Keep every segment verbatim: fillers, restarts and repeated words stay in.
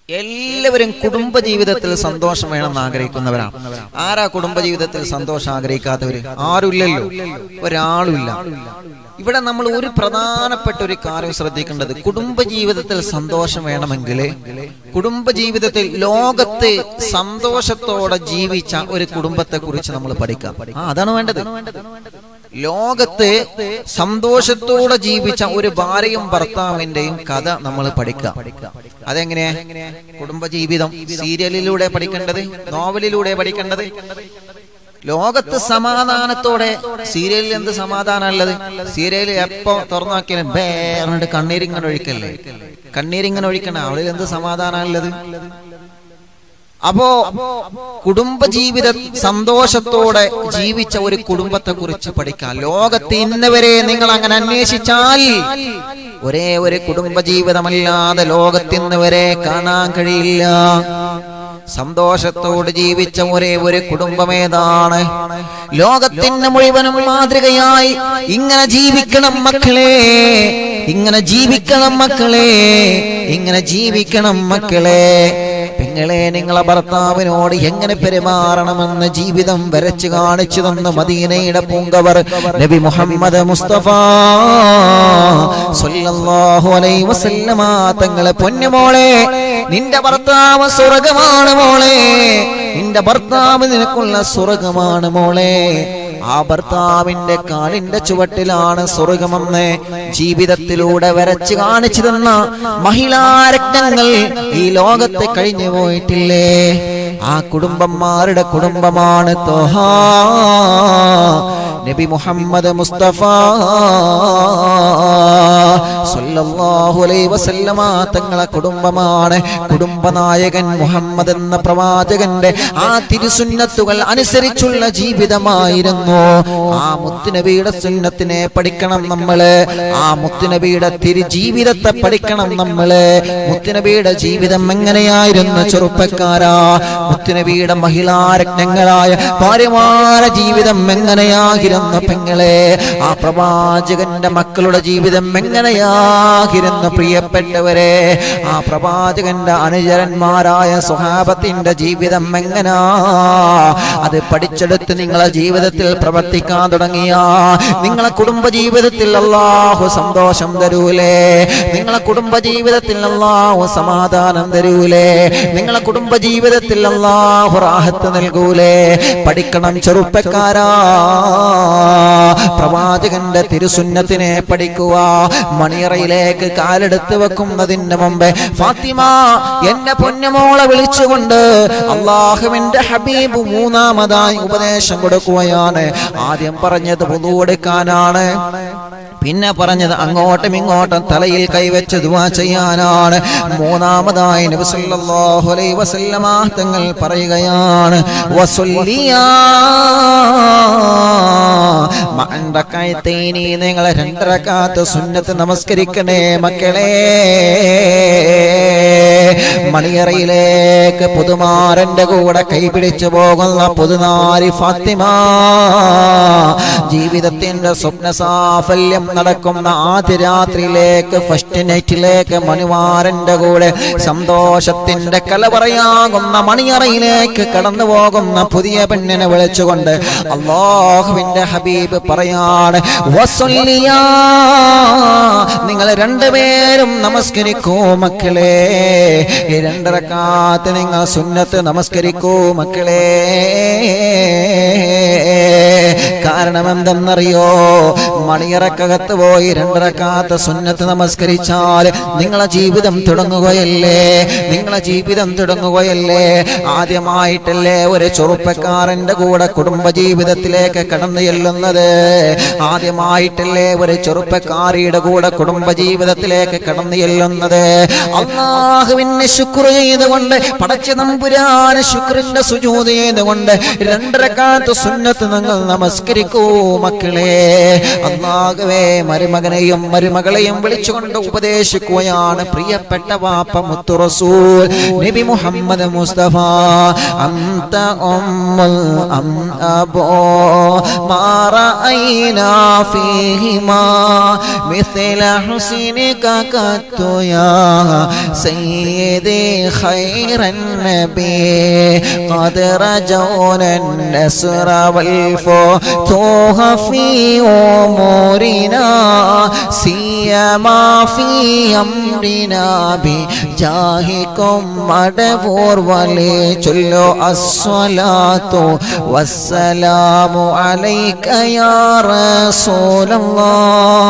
എല്ലാവരും കുടുംബജീവിതത്തിൽ സന്തോഷം വേണമെന്ന് ആഗ്രഹിക്കുന്നവരാണ്. ആരാ കുടുംബജീവിതത്തിൽ സന്തോഷം ആഗ്രഹിക്കാത്തവര്? ആരുമില്ലല്ലോ, ഒരാളുമില്ല. ഇവിടെ നമ്മൾ ഒരു പ്രധാനപ്പെട്ട ഒരു കാര്യം ശ്രദ്ധിക്കേണ്ടത്, കുടുംബജീവിതത്തിൽ സന്തോഷം വേണമെങ്കിൽ കുടുംബജീവിതത്തിൽ ലോകത്ത് സന്തോഷത്തോടെ ജീവിച്ച ഒരു കുടുംബത്തെ കുറിച്ച് നമ്മൾ പഠിക്കാം. ആ അതാണ് വേണ്ടത്. ലോകത്ത് സന്തോഷത്തോടെ ജീവിച്ച ഒരു ഭാര്യയും ഭർത്താവിന്റെയും കഥ നമ്മൾ പഠിക്കാം. അതെങ്ങനെ? കുടുംബജീവിതം സീരിയലിലൂടെ പഠിക്കേണ്ടത്, നോവലിലൂടെ പഠിക്കേണ്ടത്. ലോകത്ത് സമാധാനത്തോടെ, സീരിയലിൽ എന്ത് സമാധാനം ഉള്ളത്? സീരിയൽ എപ്പോ തുറന്നാക്കിയാലും ബേറിട്ട് കണ്ണീരിങ്ങനെ ഒഴിക്കല്ലേ, കണ്ണീരിങ്ങനെ ഒഴിക്കണ, അവളിൽ എന്ത് സമാധാനമുള്ളത്? അപ്പോ കുടുംബജീവിത സന്തോഷത്തോടെ ജീവിച്ച ഒരു കുടുംബത്തെ കുറിച്ച് പഠിക്കാം. ലോകത്ത് ഇന്നവരെ നിങ്ങൾ അങ്ങനെ അന്വേഷിച്ചാൽ ഒരേ ഒരു കുടുംബജീവിതമല്ലാതെ ലോകത്ത് ഇന്നുവരെ കാണാൻ കഴിയില്ല. സന്തോഷത്തോട് ജീവിച്ച ഒരേ ഒരു കുടുംബമേതാണ്? ലോകത്തിന് മുഴുവനും മാതൃകയായി ഇങ്ങനെ ജീവിക്കണം മക്കളെ, ഇങ്ങനെ ജീവിക്കണം മക്കളെ, ഇങ്ങനെ ജീവിക്കണം മക്കളെ. പെങ്ങളെ, നിങ്ങളെ ഭർത്താവിനോട് എങ്ങനെ പെരുമാറണമെന്ന് ജീവിതം വരച്ചു കാണിച്ചു തന്ന മദീനയുടെ പൂങ്കവർ നബി മുഹമ്മദ് മുസ്തഫ സ്വല്ലല്ലാഹു അലൈഹി വസല്ലമ തങ്ങളെ പൊന്നുമോളെ, നിന്റെ ഭർത്താവ് സ്വർഗ്ഗമാണ് മോളെ, നിന്റെ ഭർത്താവ് നിനക്കുള്ള സ്വർഗ്ഗമാണ് മോളെ. ആ ഭർത്താവിന്റെ കാലിന്റെ ചുവട്ടിലാണ് സ്വർഗമെന്ന് ജീവിതത്തിലൂടെ വരച്ചു കാണിച്ചു തന്ന മഹിളാരത്നങ്ങൾ ഈ ലോകത്തെ കഴിഞ്ഞു പോയിട്ടില്ലേ? ആ കുടുംബന്മാരുടെ കുടുംബമാണ് ത്വഹാ നബി മുഹമ്മദ് മുസ്തഫ സ്വല്ലല്ലാഹു അലൈഹി വസല്ലമ തങ്ങളെ കുടുംബമാണ്. കുടുംബനായകൻ മുഹമ്മദ് എന്ന പ്രവാചകന്റെ ആ തിരുസുന്നത്തുകൾ അനുസരിച്ചുള്ള ജീവിതമായിരുന്നു. ആ മുത്തുനബിയുടെ സുന്നത്തിനെ പഠിക്കണം നമ്മള്, ആ മുത്തുനബിയുടെ തിരു ജീവിതത്തെ പഠിക്കണം നമ്മള്. മുത്തുനബിയുടെ ജീവിതം എങ്ങനെയായിരുന്നു ചെറുപ്പക്കാരാ? മുത്തുനബിയുടെ മഹിളാരത്നങ്ങളായ ഭാര്യമാരുടെ ജീവിതം എങ്ങനെയായിരുന്നു പെങ്ങളെ? ആ പ്രവാചകന്റെ മക്കളുടെ ജീവിതം എങ്ങനെയായിരുന്നു പ്രിയപ്പെട്ടവരെ? ആ പ്രവാചകന്റെ അനുചരന്മാരായ സ്വഹാബത്തിന്റെ ജീവിതം എങ്ങനാ? അത് പഠിച്ചെടുത്ത് നിങ്ങളെ ജീവിതത്തിൽ പ്രവർത്തിക്കാൻ തുടങ്ങിയ നിങ്ങളെ കുടുംബജീവിതത്തിൽ അല്ലാഹു സന്തോഷം തരൂലേ? നിങ്ങളെ കുടുംബജീവിതത്തിൽ അല്ലാഹു സമാധാനം തരൂലേ? നിങ്ങളെ കുടുംബജീവിതത്തിൽ അല്ലാഹു റാഹത്ത് നൽകൂലേ? പഠിക്കണം ചെറുപ്പക്കാരാ, പ്രവാചകന്റെ തിരുസുന്നത്തിനെ പഠിക്കുക. മണിയറയിലേക്ക് കാലെടുത്ത് വെക്കുന്നതിന് മുമ്പ് ഫാത്തിമ എന്റെ പൊന്നുമോളെ വിളിച്ചുകൊണ്ട് അല്ലാഹുവിന്റെ ഹബീബ് മൂന്നാമതായി ഉപദേശം കൊടുക്കുകയാണ്. ആദ്യം പറഞ്ഞത് വുളു എടുക്കാനാണ്, പിന്നെ പറഞ്ഞത് അങ്ങോട്ടും ഇങ്ങോട്ടും തലയിൽ കൈവച്ച് ദുആ ചെയ്യാനാണ്. മൂന്നാമതായി നബി സല്ലല്ലാഹു അലൈഹി വസല്ലമ തങ്ങൾ പറയുകയാണ് വസല്ലിയാ മഅൻറകൈതൈനി, നിങ്ങൾ രണ്ട് റക്അത്ത് സുന്നത്ത് നമസ്കരിക്കണേ മക്കളെ. മണിയറയിലേക്ക് പുതുമാരന്റെ കൂടെ കൈപിടിച്ചു പോകുന്ന പുതുനാരി ഫാത്തിമ, ജീവിതത്തിന്റെ സ്വപ്ന സാഫല്യം നടക്കുന്ന ആദ്യ രാത്രിയിലേക്ക്, ഫസ്റ്റ് നൈറ്റിലേക്ക് മണിമാരന്റെ കൂടെ സന്തോഷത്തിന്റെ കലവറയാകുന്ന മണിയറയിലേക്ക് കടന്നു പോകുന്ന പുതിയ പെണ്ണിനെ വിളിച്ചുകൊണ്ട് അല്ലാഹുവിന്റെ ഹബീബ് പറയാണ് വസല്ലിയാ, നിങ്ങൾ രണ്ടുപേരും നമസ്കരിക്കൂ മക്കളെ. രണ്ട് റക്അത്ത് നിങ്ങൾ സുന്നത്ത് നമസ്കരിക്കൂ മക്കളെ. കാരണം എന്തെന്നറിയോ? മണിയറക്കകത്ത് പോയി രണ്ട് റക്അത്ത് സുന്നത്ത് നമസ്കരിച്ചാൽ നിങ്ങളെ ജീവിതം തുടങ്ങുകയല്ലേ, നിങ്ങളെ ജീവിതം തുടങ്ങുകയല്ലേ. ആദ്യമായിട്ടല്ലേ ഒരു ചെറുപ്പക്കാരന്റെ കൂടെ കുടുംബജീവിതത്തിലേക്ക് കടന്നു ചെല്ലുന്നത്? ആദ്യമായിട്ടല്ലേ ഒരു ചെറുപ്പക്കാരിയുടെ കൂടെ കുടുംബജീവിതത്തിലേക്ക് കടന്നു ചെല്ലുന്നത്? അല്ലാഹുവിനെ ശുക്ർ ചെയ്തുകൊണ്ട്, പടച്ച തമ്പുരാനെ ശുക്രിന്റെ സുജൂദ് ചെയ്തുകൊണ്ട് രണ്ട് റക്അത്ത് സുന്നത്ത് നിങ്ങൾ നമസ്കരിക്കുക. നമസ്കരിക്കൂ മക്കളെ. അല്ലാഹുവേ മരുമകനെയും മരുമകളെയും വിളിച്ചുകൊണ്ട് ഉപദേശിക്കുകയാണ് പ്രിയപ്പെട്ട വാപ്പ മുത്തു റസൂൽ നബി മുഹമ്മദ് മുസ്തഫ. അന്ത ഉമ്മുൽ അം അബോ മാ റഅയ്നാ ഫീഹിമാ മിസ്ല ഹുസ്നിക ഖത്തു യാ സയ്യിദി ഖൈറൻ നബി ഖദ് റജൗന النصر والفتوح في أمورنا سيما في أمرنا بجاهكم مدفور وليجلو الصلاة والسلام عليك يا رسول الله.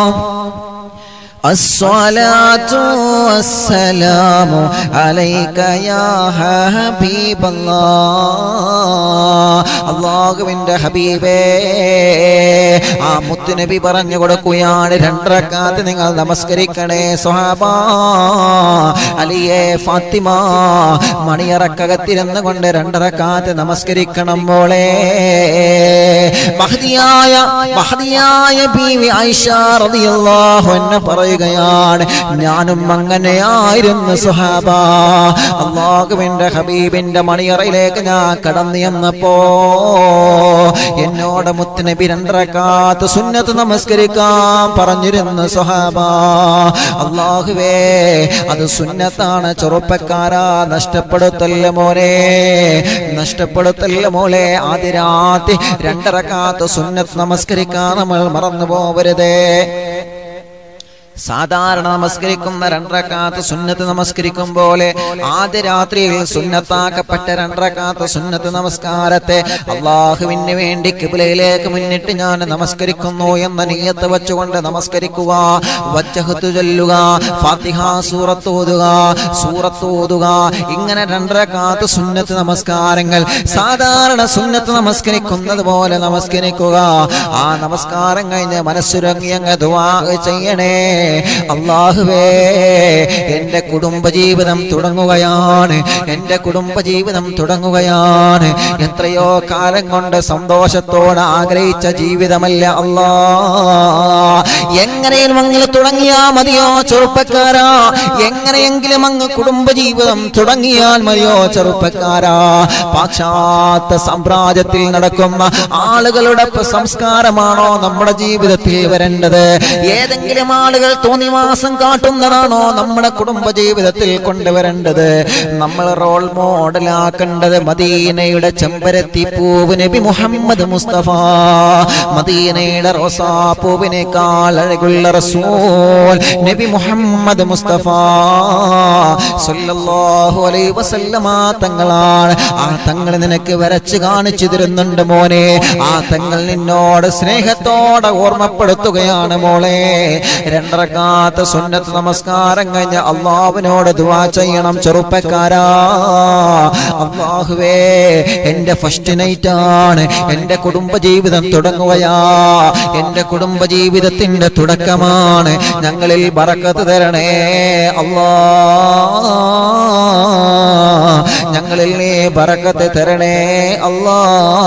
الصلاة والسلام عليك يا حبيب الله. അല്ലാഹുവിന്റെ ഹബീബേ, ആ മുത്ത് നബി പറഞ്ഞു കൊടുക്കുകയാണ് രണ്ട് റക്അത്ത് നിങ്ങൾ നമസ്കരിക്കണേ സ്വഹാബാ. അലിയെ ഫാത്തിമ മണിയറക്കകത്തിരുന്ന് കൊണ്ട് രണ്ട് റക്അത്ത് നമസ്കരിക്കണം മോളെ. മഹദിയായ മഹദിയായ ബീവി ആയിഷ റളിയല്ലാഹു അൻഹ പറയുകയാണ്, ഞാനും അങ്ങനെയായിരുന്നു സ്വഹാബ. അല്ലാഹുവിന്റെ ഹബീബിന്റെ മണിയറയിലേക്ക് ഞാൻ കടന്നു ചെന്നപ്പോ എന്നോട് മുത്തുനബി രണ്ട് റക്അത്ത് സുന്നത്ത് നമസ്കരിക്കാൻ പറഞ്ഞിരുന്നു സ്വഹാബ. അല്ലാഹുവേ, അത് സുന്നത്താണ് ചെറുപ്പക്കാരാ, നഷ്ടപ്പെടുത്തല്ല മോനെ, നഷ്ടപ്പെടുത്തല്ല മോളെ. ആദ്യ രാത്രി രണ്ട് റക്അത്ത് സുന്നത്ത് നമസ്കരിക്കാൻ നമ്മൾ മറന്നു പോവരുതേ. സാധാരണ നമസ്കരിക്കുന്ന രണ്ട് റക്അത്ത് സുന്നത്ത് നമസ്കരിക്കും പോലെ ആദ്യ രാത്രിയിൽ സുന്നത്താക്കപ്പെട്ട രണ്ട് റക്അത്ത് സുന്നത്ത് നമസ്കാരത്തെ അല്ലാഹുവിന് വേണ്ടി ഖിബ്ലയിലേക്ക് മുന്നിട്ട് ഞാൻ നമസ്കരിക്കുന്നു എന്ന നിയ്യത്ത് വെച്ചുകൊണ്ട് നമസ്കരിക്കുക. വജ്ഹത്ത് ചൊല്ലുക, ഫാത്തിഹ സൂറത്ത് ഓതുക, സൂറത്ത് ഓതുക. ഇങ്ങനെ രണ്ട് റക്അത്ത് സുന്നത്ത് നമസ്കാരങ്ങൾ സാധാരണ സുന്നത്ത് നമസ്കരിക്കുന്നത് പോലെ നമസ്കരിക്കുക. ആ നമസ്കാരം കഴിഞ്ഞ് മനസ്സുരങ്ങി അങ്ങ് ദുആ ചെയ്യണേ. അല്ലാഹുവേ, എന്റെ കുടുംബജീവിതം തുടങ്ങുകയാണ്, എന്റെ കുടുംബജീവിതം തുടങ്ങുകയാണ്. എത്രയോ കാലം കൊണ്ട് സന്തോഷത്തോടെ ആഗ്രഹിച്ച ജീവിതമല്ല അല്ലാ. എങ്ങനെയും അങ്ങ് തുടങ്ങിയാ മതിയോ ചെറുപ്പക്കാരാ, എങ്ങനെയെങ്കിലും അങ്ങ് കുടുംബജീവിതം തുടങ്ങിയാൽ മതിയോ ചെറുപ്പക്കാരാ. പാശ്ചാത്യ സാമ്രാജ്യത്തിൽ നടക്കുന്ന ആളുകളുടെ സംസ്കാരമാണോ നമ്മുടെ ജീവിതത്തിൽ വരേണ്ടത്? ഏതെങ്കിലും ആളുകൾ തോന്നിവാസം കാട്ടുന്നതാണോ നമ്മുടെ കുടുംബ ജീവിതത്തിൽ കൊണ്ടുവരേണ്ടത്? നമ്മൾ റോൾ മോഡലാക്കേണ്ടത് മദീനയുടെ ചെമ്പരത്തി പൂവ് നബി മുഹമ്മദ് മുസ്തഫ, മദീനയുടെ റോസാപ്പൂവിനേക്കാൾ അഴകുള്ള റസൂൽ നബി മുഹമ്മദ് മുസ്തഫ സല്ലല്ലാഹു അലൈഹി വസല്ലമ തങ്ങളാണ്. ആ തങ്ങൾ നിനക്ക് വരച്ച് കാണിച്ചു തരുന്നുണ്ട് മോനെ. ആ തങ്ങൾ നിന്നോട് സ്നേഹത്തോടെ ഓർമ്മപ്പെടുത്തുകയാണ് മോളെ. രണ്ട് റക്അത്ത് സുന്നത്ത് നമസ്കാരം കഴിഞ്ഞ് അല്ലാഹുവിനോട് ദുആ ചെയ്യണം ചെറുപ്പക്കാരാ. അല്ലാഹുവേ, എന്റെ ഫസ്റ്റ് നൈറ്റ് ആണ്, എന്റെ കുടുംബജീവിതം തുടങ്ങുകയാ, എന്റെ കുടുംബജീവിതത്തിന്റെ തുടക്കമാണ്. ഞങ്ങളിൽ ബറക്കത്ത് തരണേ അല്ലാ, ഞങ്ങളിൽ നീ ബറക്കത്ത് തരണേ അല്ലാ.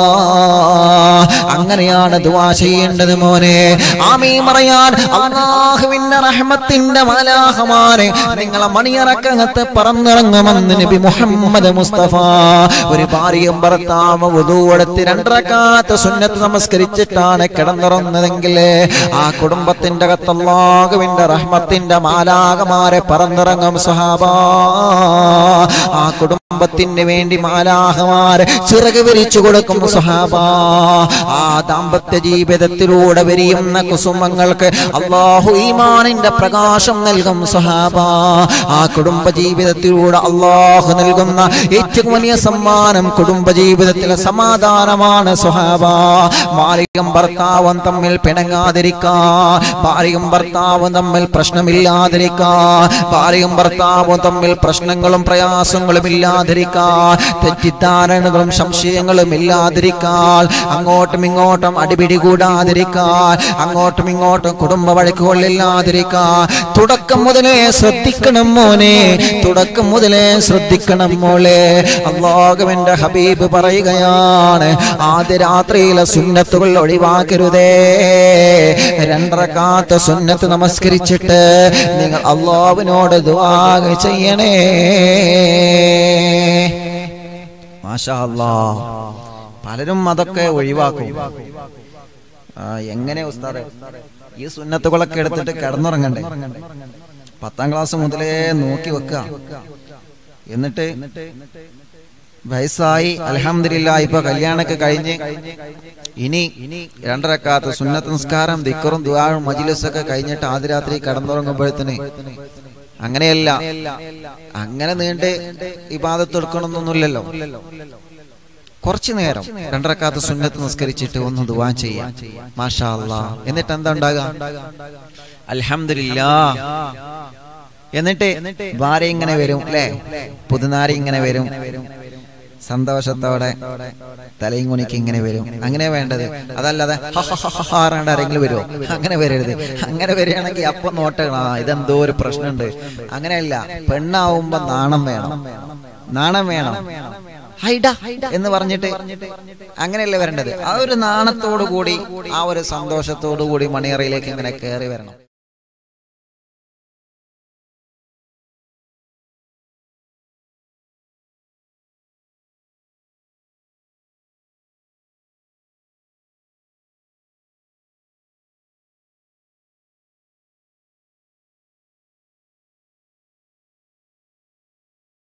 അങ്ങനെയാണ് ദുആ ചെയ്യേണ്ടത് മോനെ. ആമീൻ പറയാൻ അല്ലാഹുവിന്റെ റഹ്മത്തിന്റെ മാലാഖമാരെ നിങ്ങളെ മണിയറക്കകത്ത് പറന്നിറങ്ങുമെന്ന് നബി മുഹമ്മദ് മുസ്തഫ. ഒരു ഭാര്യയും ഭർത്താവ് വുദൂ എടുത്ത് രണ്ട് റക്അത്ത് സുന്നത്ത് നമസ്കരിച്ചിട്ടാണ് കിടന്നുറങ്ങുന്നതെങ്കിൽ ആ കുടുംബത്തിന്റെ അകത്ത് അല്ലാഹുവിന്റെ റഹ്മത്തിന്റെ മാലാഖമാരെ പറന്നിറങ്ങും സ്വഹാബാ. ആ കുടുംബത്തിന് വേണ്ടി മാലാഖമാരെ ചിറക് വിരിച്ചു കൊടുക്കും സ്വഹാബാ. ആ ദാമ്പത്യ ജീവിതത്തിലൂടെ വിരിയുന്ന കുസുമങ്ങൾക്ക് അല്ലാഹു ഈമാനിന്റെ പ്രകാശം നൽകും സ്വഹാബാ. ആ കുടുംബ ജീവിതത്തിലൂടെ അല്ലാഹു നൽകുന്ന ഏറ്റവും വലിയ സമ്മാനം കുടുംബ ജീവിതത്തിലെ സമാധാനമാണ് സ്വഹാബാ. ഭാര്യയും ഭർത്താവും തമ്മിൽ പിണങ്ങാതിരിക്കാ, ഭാര്യയും ഭർത്താവും തമ്മിൽ പ്രശ്നമില്ലാതിരിക്കാ, ഭാര്യയും ഭർത്താവും തമ്മിൽ പ്രശ്നങ്ങളും പ്രയാസങ്ങളും ഇല്ലാതിരിക്കാ. ഇല്ലാതിരിക്കാൻ, തെറ്റിദ്ധാരണകളും സംശയങ്ങളും ഇല്ലാതിരിക്കാൻ, അങ്ങോട്ടും ഇങ്ങോട്ടും അടിപിടി കൂടാതിരിക്കാൻ, അങ്ങോട്ടും ഇങ്ങോട്ടും കുടുംബ വഴക്കുകളില്ലാതിരിക്കാൻ തുടക്കം മുതലേ ശ്രദ്ധിക്കണം മോനെ, തുടക്കം മുതലേ ശ്രദ്ധിക്കണം മോളെ. അല്ലാഹുവിന്റെ ഹബീബ് പറയുകയാണ്, ആദ്യ രാത്രിയിലെ സുന്നത്തുകൾ ഒഴിവാക്കരുതേ. രണ്ടറക്കാത്ത സുന്നത്ത് നമസ്കരിച്ചിട്ട് നിങ്ങൾ അല്ലാഹുവിനോട് ദുആ ചെയ്യണേ. മാഷാ അല്ലാഹ്. പലരും അതൊക്കെ ഒഴിവാക്കും. എങ്ങനെ ഉസ്താദേ ഈ സുന്നത്തുകളൊക്കെ എടുത്തിട്ട് കിടന്നുറങ്ങണ്ടേ? പത്താം ക്ലാസ് മുതലേ നോക്കി വെക്കുക. എന്നിട്ട് വയസ്സായി അൽഹംദുലില്ലാഹ് ഇപ്പൊ കല്യാണൊക്കെ കഴിഞ്ഞ് ഇനി രണ്ടരക്കാത്ത സുന്നത്ത് നിസ്കാരം ദിക്റും ദുആഉം മജ്ലിസൊക്കെ കഴിഞ്ഞിട്ട് ആദ്യ രാത്രി കിടന്നുറങ്ങുമ്പോഴത്തേന് അങ്ങനെയല്ല, അങ്ങനെ നീണ്ട് ഇബാദത്ത് എടുക്കണമെന്നൊന്നുമില്ലല്ലോ. കുറച്ചു നേരം രണ്ടരക്കാത്ത സുന്നത്ത് നിസ്കരിച്ചിട്ട് ഒന്ന് ദുആ ചെയ്യാം. മാഷാ അല്ലാഹ്. എന്നിട്ട് എന്താ ഉണ്ടാകുക? അൽഹംദുലില്ലാഹ്. എന്നിട്ട് ഭാര്യ ഇങ്ങനെ വരും അല്ലെ, പുതുനാരി ഇങ്ങനെ വരും, സന്തോഷത്തോടെ തലയും കുണിക്ക് ഇങ്ങനെ വരും. അങ്ങനെ വേണ്ടത്. അതല്ലാതെ ആരെങ്കിലും വരുമോ? അങ്ങനെ വരരുത്. അങ്ങനെ വരികയാണെങ്കിൽ അപ്പൊ നോട്ടണം, ആ ഇതെന്തോ ഒരു പ്രശ്നമുണ്ട്. അങ്ങനെയല്ല, പെണ്ണാവുമ്പോ നാണം വേണം, നാണം വേണം. ഹൈഡ എന്ന് പറഞ്ഞിട്ട് അങ്ങനെയല്ലേ വരേണ്ടത്. ആ ഒരു നാണത്തോടു കൂടി, ആ ഒരു സന്തോഷത്തോടു കൂടി മണിയറയിലേക്ക് ഇങ്ങനെ കയറി വരണം.